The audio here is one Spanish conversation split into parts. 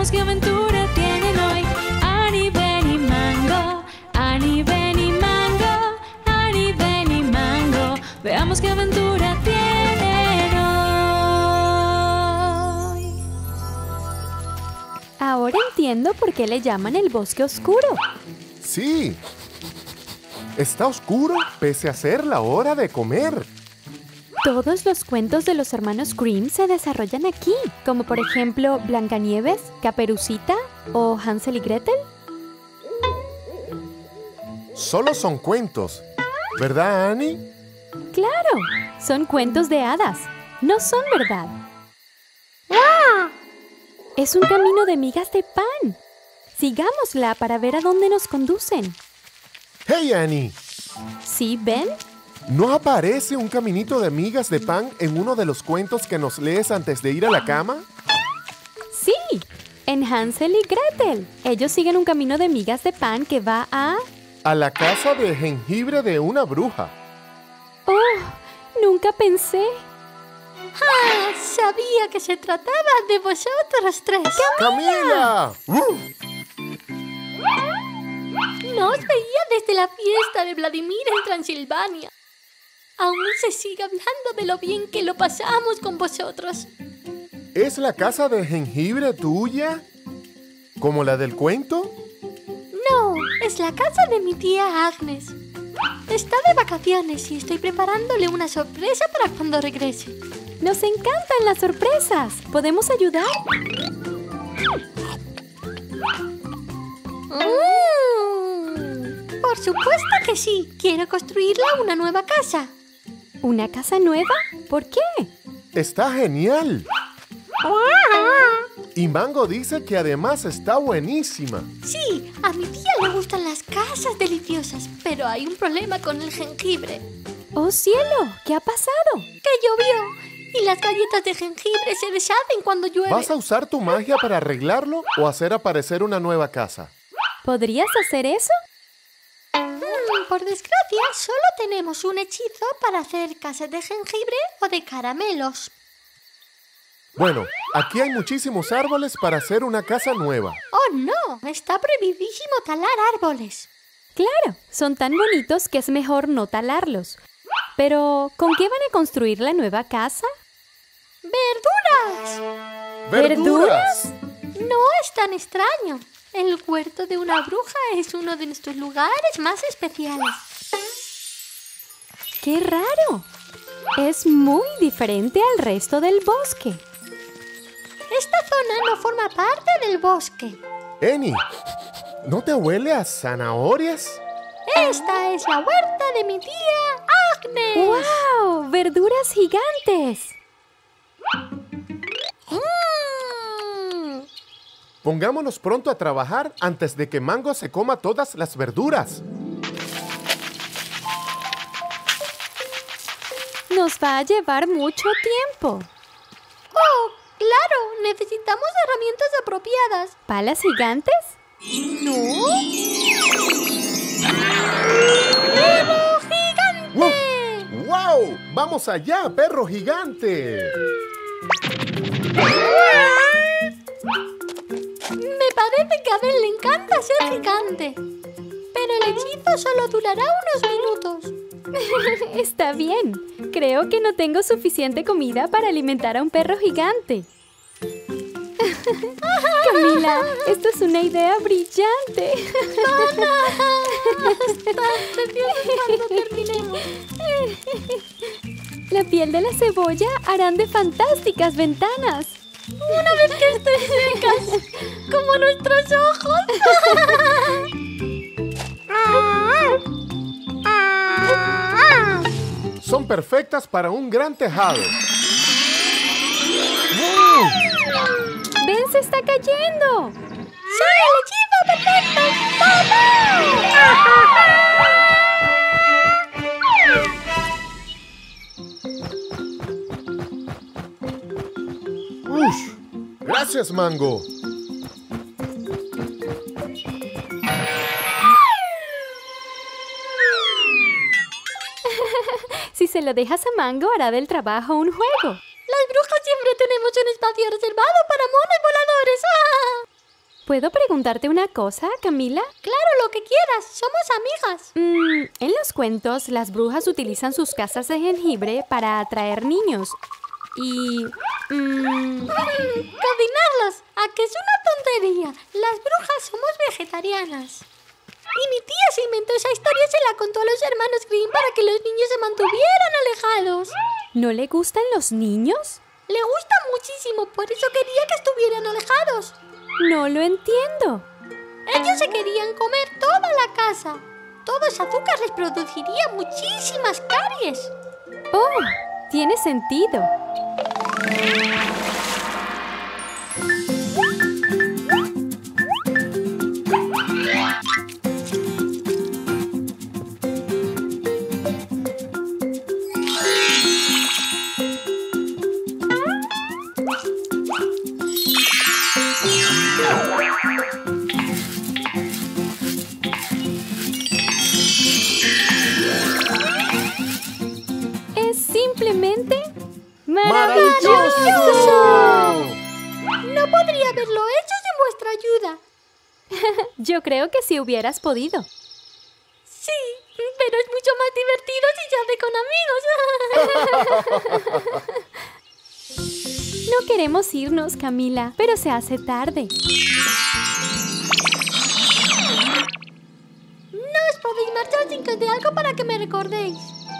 Veamos qué aventura tienen hoy. Annie, Ben y Mango. Annie, Ben y Mango. Annie, Ben y Mango. Veamos qué aventura tienen hoy. Ahora entiendo por qué le llaman el bosque oscuro. Sí. Está oscuro pese a ser la hora de comer. Todos los cuentos de los hermanos Grimm se desarrollan aquí, como por ejemplo Blancanieves, Caperucita o Hansel y Gretel. Solo son cuentos, ¿verdad, Annie? ¡Claro! Son cuentos de hadas, no son verdad. Es un camino de migas de pan. Sigámosla para ver a dónde nos conducen. ¡Hey, Annie! ¿Sí, Ben? ¿No aparece un caminito de migas de pan en uno de los cuentos que nos lees antes de ir a la cama? Sí, en Hansel y Gretel. Ellos siguen un camino de migas de pan que va a la casa de jengibre de una bruja. ¡Oh! Nunca pensé. ¡Ah! Sabía que se trataba de vosotros tres. ¡Camila! No os veía desde la fiesta de Vladimir en Transilvania. Aún se sigue hablando de lo bien que lo pasamos con vosotros. ¿Es la casa de jengibre tuya? ¿Como la del cuento? No, es la casa de mi tía Agnes. Está de vacaciones y estoy preparándole una sorpresa para cuando regrese. Nos encantan las sorpresas. ¿Podemos ayudar? Por supuesto que sí. Quiero construirle una nueva casa. ¿Una casa nueva? ¿Por qué? ¡Está genial! Y Mango dice que además está buenísima. Sí, a mi tía le gustan las casas deliciosas, pero hay un problema con el jengibre. ¡Oh, cielo! ¿Qué ha pasado? Que llovió y las galletas de jengibre se deshacen cuando llueve. ¿Vas a usar tu magia para arreglarlo o hacer aparecer una nueva casa? ¿Podrías hacer eso? Por desgracia, solo tenemos un hechizo para hacer casas de jengibre o de caramelos. Bueno, aquí hay muchísimos árboles para hacer una casa nueva. ¡Oh, no! Está prohibidísimo talar árboles. Claro, son tan bonitos que es mejor no talarlos. Pero, ¿con qué van a construir la nueva casa? ¡Verduras! ¡Verduras! No es tan extraño. El huerto de una bruja es uno de nuestros lugares más especiales. ¡Qué raro! Es muy diferente al resto del bosque. Esta zona no forma parte del bosque. Annie, ¿no te huele a zanahorias? Esta es la huerta de mi tía Agnes. ¡Wow! ¡Verduras gigantes! Pongámonos pronto a trabajar antes de que Mango se coma todas las verduras. Nos va a llevar mucho tiempo. ¡Oh, claro! Necesitamos herramientas apropiadas. ¿Palas gigantes? ¿No? ¡Perro gigante! ¡Wow! ¡Vamos allá, perro gigante! Me parece que a Ben le encanta ser gigante. Pero el hechizo solo durará unos minutos. Está bien. Creo que no tengo suficiente comida para alimentar a un perro gigante. Camila, esto es una idea brillante. Cuando terminemos. La piel de la cebolla harán de fantásticas ventanas. Una vez que estén secas, como nuestros ojos. Son perfectas para un gran tejado. ¡Ben, se está cayendo! ¡Sí, el hechizo perfecto! ¡Ush! ¡Gracias, Mango! Si se lo dejas a Mango, hará del trabajo un juego. Las brujas siempre tenemos un espacio reservado para monos voladores. ¡Ah! ¿Puedo preguntarte una cosa, Camila? Claro, lo que quieras. Somos amigas. En los cuentos, las brujas utilizan sus casas de jengibre para atraer niños. Y... Cocinarlos. ¿A que es una tontería? Las brujas somos vegetarianas. Y mi tía se inventó esa historia y se la contó a los hermanos Grimm para que los niños se mantuvieran alejados. ¿No le gustan los niños? Le gusta muchísimo, por eso quería que estuvieran alejados. No lo entiendo. Ellos se querían comer toda la casa. Todo ese azúcar les produciría muchísimas caries. Oh, tiene sentido. Es simplemente ¡maravilloso! No podría haberlo hecho sin vuestra ayuda. Yo creo que si hubieras podido. Sí, pero es mucho más divertido si se hace con amigos. No queremos irnos, Camila, pero se hace tarde. No os podéis marchar sin que os dé algo para que me recordéis.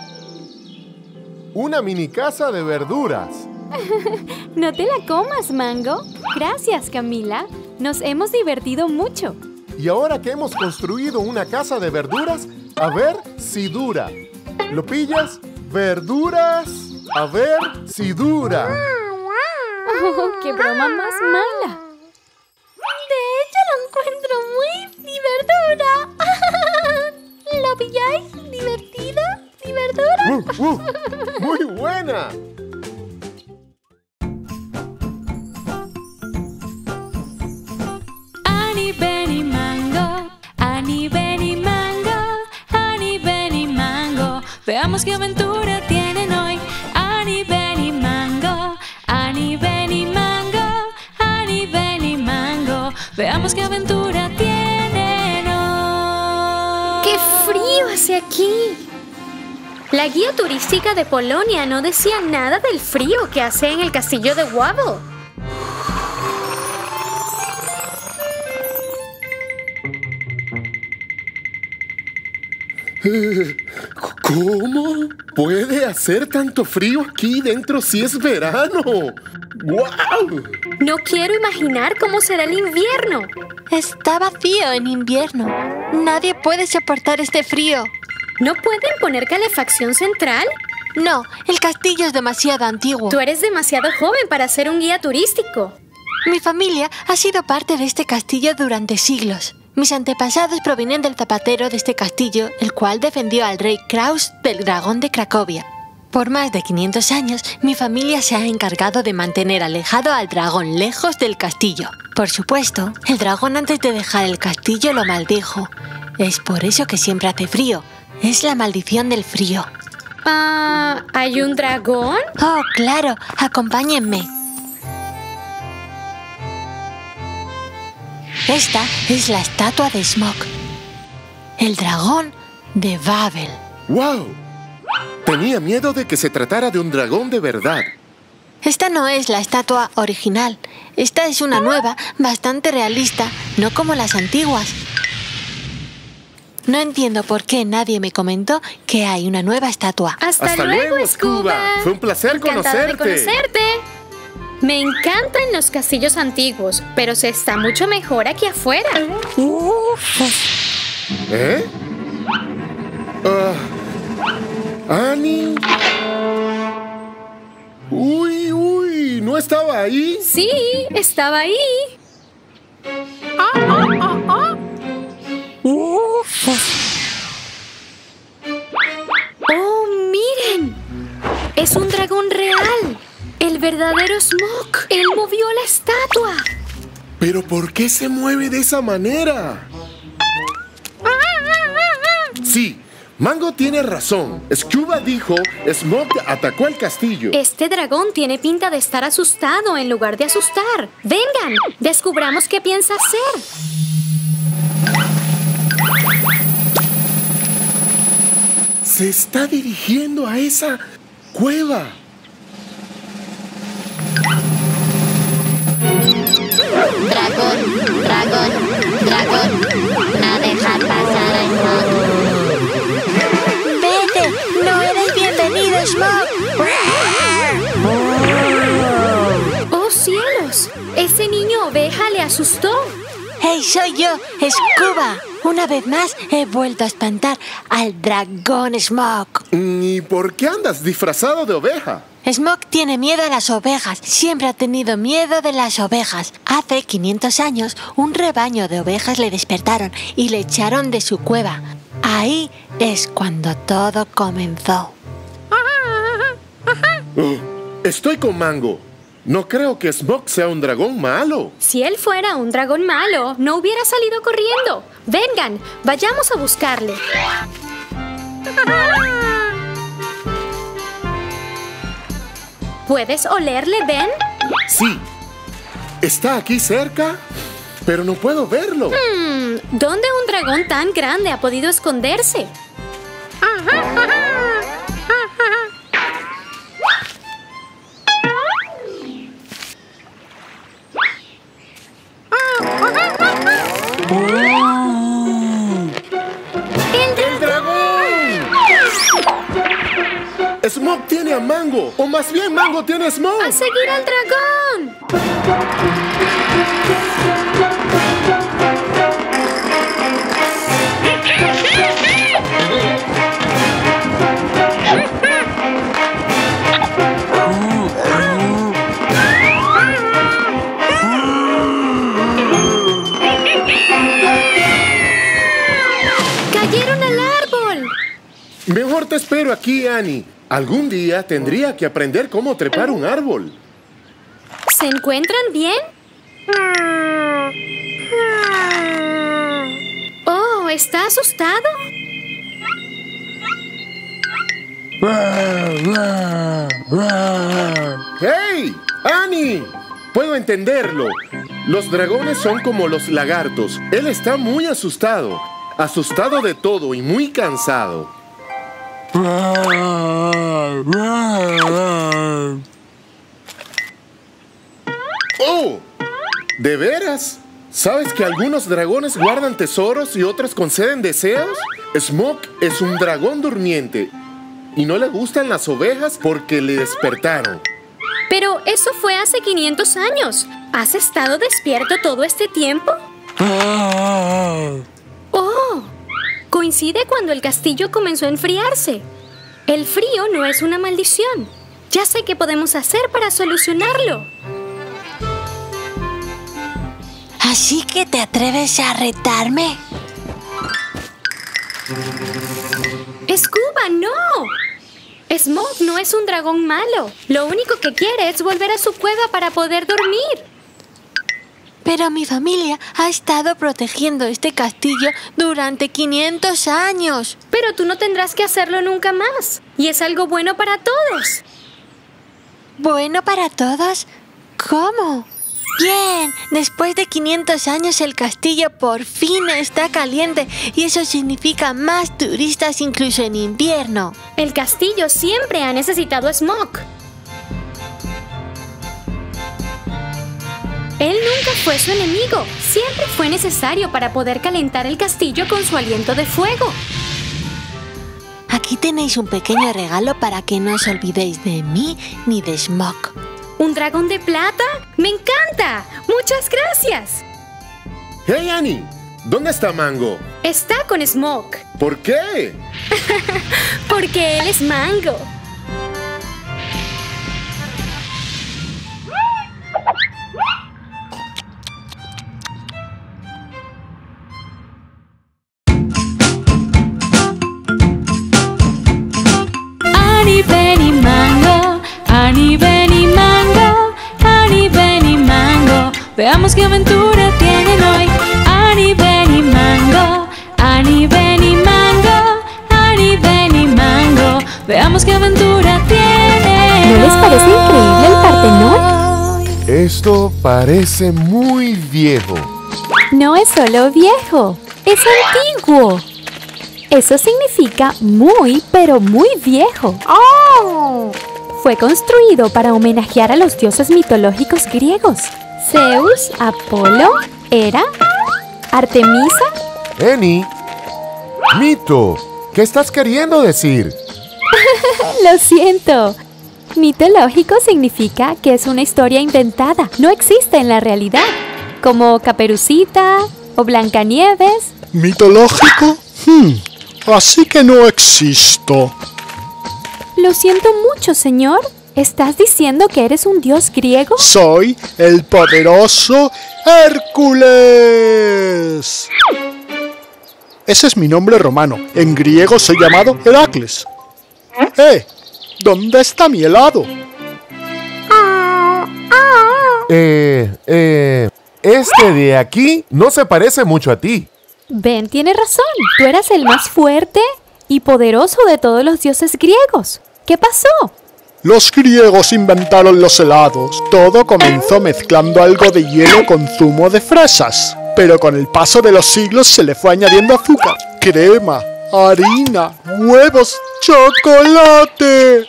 Una mini casa de verduras. No te la comas, Mango. Gracias, Camila. Nos hemos divertido mucho. Y ahora que hemos construido una casa de verduras, a ver si dura. ¿Lo pillas? ¡Verduras! A ver si dura. Oh, ¡qué broma más mala! De hecho, lo encuentro muy divertida. ¿Lo pilláis? ¿Divertida? ¿Divertida? ¡Muy buena! Annie, Benny, Mango, Annie, Benny, Mango, Annie, Benny, Mango. Veamos qué aventura tienen hoy. Annie, Benny, Mango, Annie, Benny, Mango, Annie, Benny, Mango. Veamos qué aventura tienen hoy. ¡Qué frío hace aquí! La guía turística de Polonia no decía nada del frío que hace en el castillo de Wawel. ¿Cómo puede hacer tanto frío aquí dentro si es verano? ¡Guau! No quiero imaginar cómo será el invierno. Está vacío en invierno. Nadie puede soportar este frío. ¿No pueden poner calefacción central? No, el castillo es demasiado antiguo. Tú eres demasiado joven para ser un guía turístico. Mi familia ha sido parte de este castillo durante siglos. Mis antepasados provienen del zapatero de este castillo, el cual defendió al rey Kraus del dragón de Cracovia. Por más de 500 años, mi familia se ha encargado de mantener alejado al dragón lejos del castillo. Por supuesto, el dragón antes de dejar el castillo lo maldijo. Es por eso que siempre hace frío. Es la maldición del frío. ¿Hay un dragón? Oh, claro. Acompáñenme. Esta es la estatua de Smok, el dragón de Wawel. ¡Wow! Tenía miedo de que se tratara de un dragón de verdad. Esta no es la estatua original. Esta es una nueva, bastante realista, no como las antiguas. No entiendo por qué nadie me comentó que hay una nueva estatua. Hasta luego, Scuba. Fue un placer Encantada de conocerte. conocerte. Me encantan los castillos antiguos, pero se está mucho mejor aquí afuera. ¿Eh? ¿Annie? Uy, ¿no estaba ahí? Sí, estaba ahí. ¡Oh, miren! Es un dragón real. El verdadero Smok. Él movió la estatua. ¿Pero por qué se mueve de esa manera? Sí, Mango tiene razón. Scuba dijo, Smoke atacó el castillo. Este dragón tiene pinta de estar asustado en lugar de asustar. Vengan, descubramos qué piensa hacer. Se está dirigiendo a esa cueva. Dragón, dragón, dragón. No dejar pasar a Smoke. ¡Vete! ¡No eres bienvenido, Smoke! ¡Oh, cielos! Ese niño oveja le asustó. ¡Hey, soy yo, Scuba! Una vez más he vuelto a espantar al dragón Smoke. ¿Y por qué andas disfrazado de oveja? Smoke tiene miedo a las ovejas. Siempre ha tenido miedo de las ovejas. Hace 500 años, un rebaño de ovejas le despertaron y le echaron de su cueva. Ahí es cuando todo comenzó. Oh, estoy con Mango. No creo que Smoke sea un dragón malo. Si él fuera un dragón malo, no hubiera salido corriendo. Vengan, vayamos a buscarle. ¿Puedes olerle, Ben? Sí. Está aquí cerca, pero no puedo verlo. ¿Dónde un dragón tan grande ha podido esconderse? ¡El dragón! Smoke tiene a Mango, o más bien Mango tiene a Smoke. ¡A seguir al dragón! ¡Cayeron al árbol! Mejor te espero aquí, Annie. Algún día tendría que aprender cómo trepar un árbol. ¿Se encuentran bien? Oh, ¿está asustado? ¡Hey! ¡Annie! Puedo entenderlo. Los dragones son como los lagartos. Él está muy asustado. Asustado de todo y muy cansado. ¡Oh! ¿De veras? ¿Sabes que algunos dragones guardan tesoros y otros conceden deseos? Smoke es un dragón durmiente y no le gustan las ovejas porque le despertaron. Pero eso fue hace 500 años. ¿Has estado despierto todo este tiempo? ¡Oh! Coincide cuando el castillo comenzó a enfriarse. El frío no es una maldición. Ya sé qué podemos hacer para solucionarlo. ¿Así que te atreves a retarme? ¡Scuba, no! Smoke no es un dragón malo. Lo único que quiere es volver a su cueva para poder dormir. Pero mi familia ha estado protegiendo este castillo durante 500 años. Pero tú no tendrás que hacerlo nunca más. Y es algo bueno para todos. ¿Bueno para todos? ¿Cómo? Bien, después de 500 años el castillo por fin está caliente y eso significa más turistas incluso en invierno. El castillo siempre ha necesitado Smoke. Él nunca fue su enemigo. Siempre fue necesario para poder calentar el castillo con su aliento de fuego. Aquí tenéis un pequeño regalo para que no os olvidéis de mí ni de Smoke. ¿Un dragón de plata? ¡Me encanta! ¡Muchas gracias! ¡Hey, Annie! ¿Dónde está Mango? Está con Smoke. ¿Por qué? Porque él es Mango. Annie, Benny, Mango. Annie, Benny, Mango. Annie, Benny, Mango. Veamos qué aventura tienen hoy. Annie, Benny, Mango. Annie, Benny, Mango. Annie, Veamos qué aventura tiene. ¿No les parece increíble el Partenón? Esto parece muy viejo. No es solo viejo, es antiguo. Eso significa muy, pero muy viejo. ¡Oh! Fue construido para homenajear a los dioses mitológicos griegos. Zeus, Apolo, Hera, Artemisa. Annie, mito, ¿qué estás queriendo decir? Lo siento. Mitológico significa que es una historia inventada, no existe en la realidad. Como Caperucita o Blancanieves. ¿Mitológico? Así que no existo. Lo siento mucho, señor. ¿Estás diciendo que eres un dios griego? Soy el poderoso Hércules. Ese es mi nombre romano. En griego soy llamado Heracles. ¿Dónde está mi helado? Este de aquí no se parece mucho a ti. Ben tiene razón. Tú eras el más fuerte y poderoso de todos los dioses griegos. ¿Qué pasó? Los griegos inventaron los helados. Todo comenzó mezclando algo de hielo con zumo de fresas. Pero con el paso de los siglos se le fue añadiendo azúcar, crema, harina, huevos, chocolate.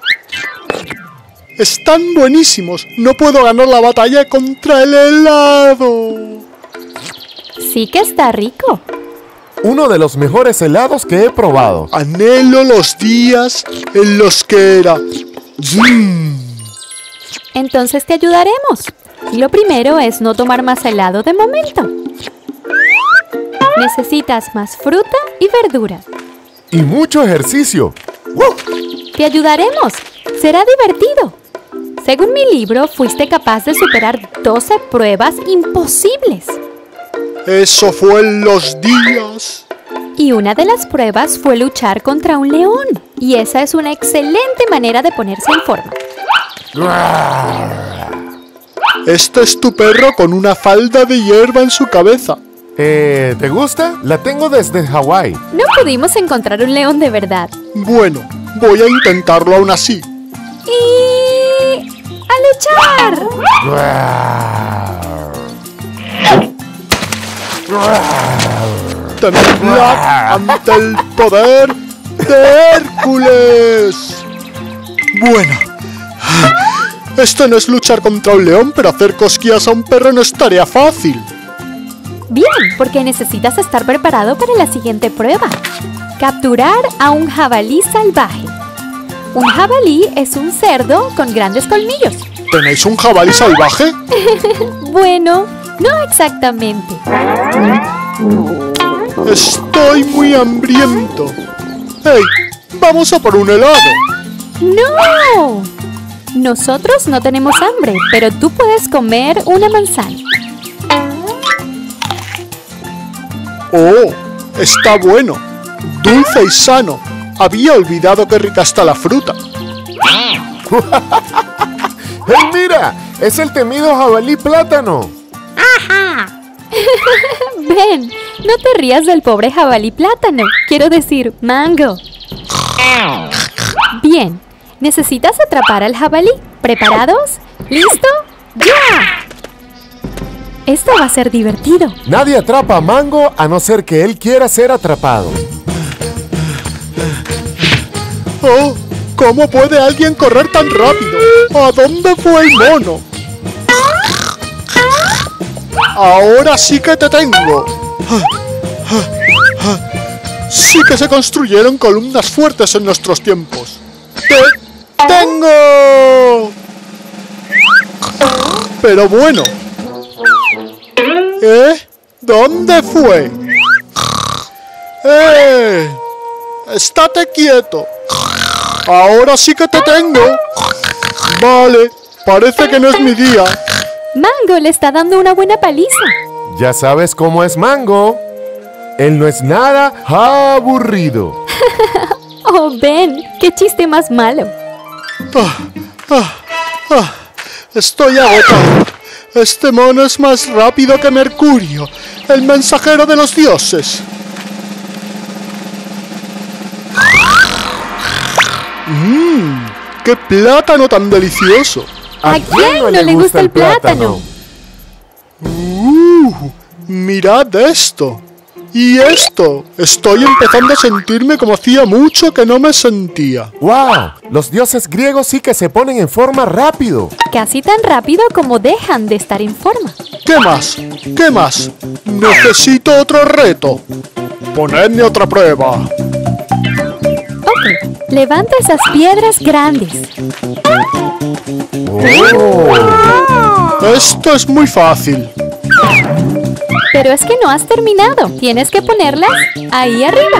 Están buenísimos. No puedo ganar la batalla contra el helado. Sí que está rico. Uno de los mejores helados que he probado. Anhelo los días en los que era. Entonces te ayudaremos. Lo primero es no tomar más helado de momento. Necesitas más fruta y verdura. Y mucho ejercicio. Te ayudaremos. Será divertido. Según mi libro, fuiste capaz de superar 12 pruebas imposibles. Eso fue en los días. Y una de las pruebas fue luchar contra un león. Y esa es una excelente manera de ponerse en forma. Este es tu perro con una falda de hierba en su cabeza. ¿Te gusta? La tengo desde Hawái. No pudimos encontrar un león de verdad. Bueno, voy a intentarlo aún así. ¡Y a luchar! Temblad ante el poder de Hércules. Bueno, esto no es luchar contra un león, pero hacer cosquillas a un perro no es tarea fácil. Bien, porque necesitas estar preparado para la siguiente prueba. Capturar a un jabalí salvaje. Un jabalí es un cerdo con grandes colmillos. ¿Tenéis un jabalí salvaje? Bueno, no exactamente. Estoy muy hambriento. ¡Hey! ¡Vamos a por un helado! ¡No! Nosotros no tenemos hambre, pero tú puedes comer una manzana. ¡Oh! Está bueno. Dulce y sano. Había olvidado qué rica está la fruta. ¡Hey, mira! ¡Es el temido jabalí plátano! Ven, no te rías del pobre jabalí plátano. Quiero decir, mango. Bien, necesitas atrapar al jabalí. ¿Preparados? ¿Listo? ¡Ya! Esto va a ser divertido. Nadie atrapa a Mango a no ser que él quiera ser atrapado. ¡Oh! ¿Cómo puede alguien correr tan rápido? ¿A dónde fue el mono? ¡Ahora sí que te tengo! Sí que se construyeron columnas fuertes en nuestros tiempos. ¡Te tengo! Pero bueno. ¿Dónde fue? ¡Estate quieto! ¡Ahora sí que te tengo! Vale, parece que no es mi día. Mango le está dando una buena paliza. Ya sabes cómo es Mango. Él no es nada aburrido. Oh, Ben, qué chiste más malo. Estoy agotado. Este mono es más rápido que Mercurio, el mensajero de los dioses. ¡Qué plátano tan delicioso! ¿A quién no le gusta el plátano? ¡Mirad esto! ¡Y esto! Estoy empezando a sentirme como hacía mucho que no me sentía. ¡Wow! Los dioses griegos sí que se ponen en forma rápido. Casi tan rápido como dejan de estar en forma. ¿Qué más? ¿Qué más? Necesito otro reto. Ponedme otra prueba. Ok, levanta esas piedras grandes. Esto es muy fácil. Pero es que no has terminado. Tienes que ponerlas ahí arriba.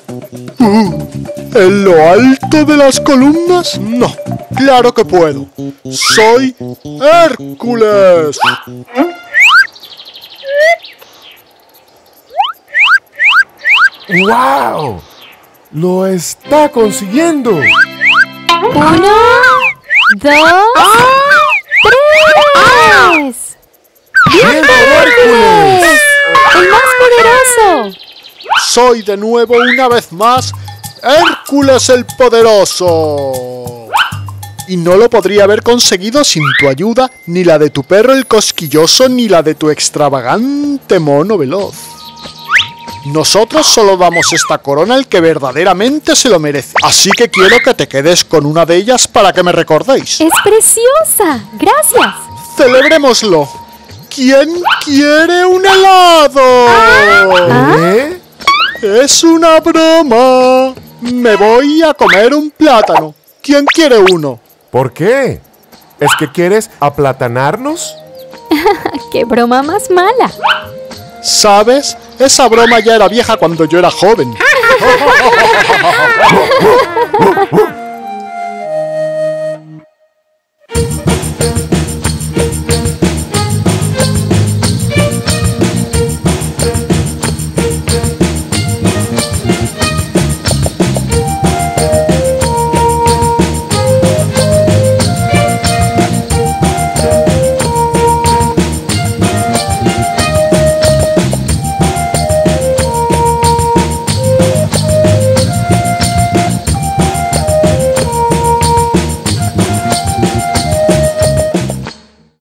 ¿En lo alto de las columnas? No, claro que puedo. ¡Soy Hércules! ¡Wow! ¡Lo está consiguiendo! 1, 2, 3. ¡Bien, Hércules! ¡El más poderoso! Soy de nuevo una vez más Hércules el Poderoso. Y no lo podría haber conseguido sin tu ayuda, ni la de tu perro el Cosquilloso, ni la de tu extravagante mono veloz. Nosotros solo damos esta corona al que verdaderamente se lo merece. Así que quiero que te quedes con una de ellas para que me recordéis. ¡Es preciosa! ¡Gracias! ¡Celebrémoslo! ¿Quién quiere un helado? ¿Eh? Es una broma. Me voy a comer un plátano. ¿Quién quiere uno? ¿Por qué? ¿Es que quieres aplatanarnos? ¡Qué broma más mala! ¿Sabes? Esa broma ya era vieja cuando yo era joven.